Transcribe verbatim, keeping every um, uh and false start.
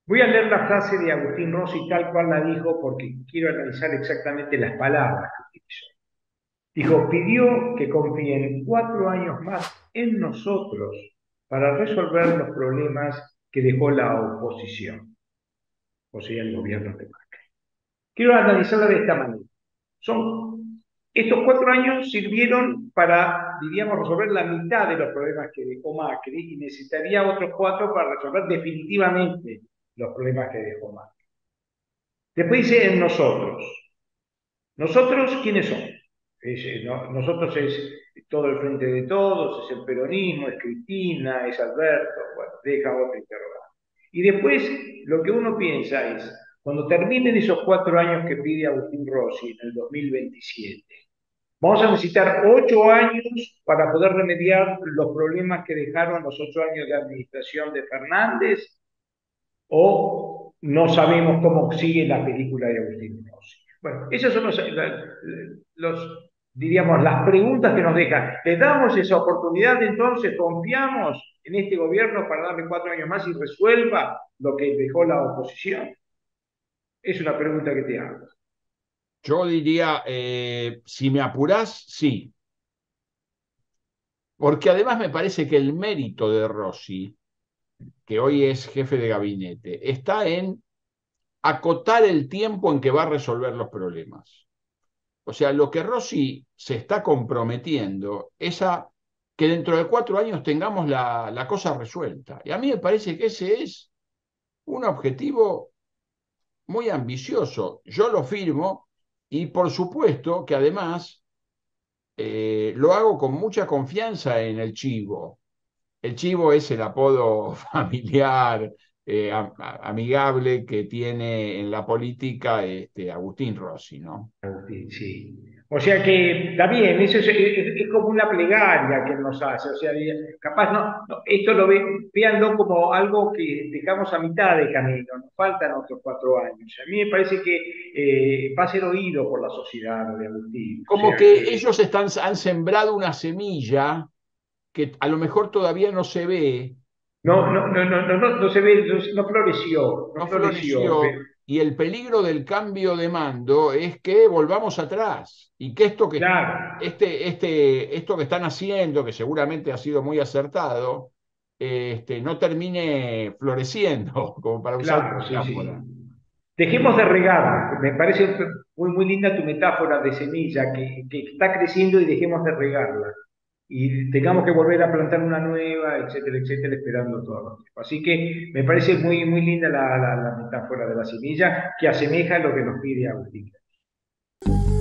Voy a leer la frase de Agustín Rossi tal cual la dijo porque quiero analizar exactamente las palabras que utilizó. Dijo, pidió que confíen cuatro años más en nosotros para resolver los problemas que dejó la oposición, o sea, el gobierno de Macri. Quiero analizarla de esta manera. Son, estos cuatro años sirvieron para, diríamos, resolver la mitad de los problemas que dejó Macri y necesitaría otros cuatro para resolver definitivamente los problemas que dejó Macri. Después dice en nosotros. ¿Nosotros quiénes somos? Es, eh, no- nosotros es todo el frente de todos, es el peronismo, es Cristina, es Alberto, bueno, deja otra interrogante. Y después lo que uno piensa es, cuando terminen esos cuatro años que pide Agustín Rossi en el dos mil veintisiete, vamos a necesitar ocho años para poder remediar los problemas que dejaron los ocho años de administración de Fernández, o no sabemos cómo sigue la película de Agustín Rossi. Bueno, esas son los, los, diríamos, las preguntas que nos dejan. ¿Le damos esa oportunidad entonces? ¿Confiamos en este gobierno para darle cuatro años más y resuelva lo que dejó la oposición? Es una pregunta que te hago. Yo diría, eh, si me apurás, sí, porque además me parece que el mérito de Rossi, que hoy es jefe de gabinete, está en acotar el tiempo en que va a resolver los problemas. O sea, lo que Rossi se está comprometiendo es a que dentro de cuatro años tengamos la, la cosa resuelta. Y a mí me parece que ese es un objetivo muy ambicioso. Yo lo firmo y por supuesto que además eh, lo hago con mucha confianza en el Chivo. El Chivo es el apodo familiar, eh, am- amigable que tiene en la política este, Agustín Rossi, ¿no? Agustín, sí. O sea que está bien, eso es, es- es como una plegaria que nos hace. O sea, capaz no, no, esto lo ve, véanlo como algo que dejamos a mitad de camino, nos faltan otros cuatro años. A mí me parece que eh, va a ser oído por la sociedad lo de Agustín. O Como sea que que ellos están, han sembrado una semilla que a lo mejor todavía no se ve, no, no, no, no, no, no, no se ve, no, no floreció, no no floreció. floreció, y el peligro del cambio de mando es que volvamos atrás y que esto que, Claro, este, este, esto que están haciendo, que seguramente ha sido muy acertado, este, no termine floreciendo, como para usar una claro, sí, sí. metáfora. Dejemos de regar, me parece muy, muy linda tu metáfora de semilla que, que está creciendo y dejemos de regarla. Y tengamos que volver a plantar una nueva, etcétera, etcétera, esperando todo los tiempo. Así que me parece muy, muy linda la, la, la metáfora de la semilla que asemeja a lo que nos pide Agustín.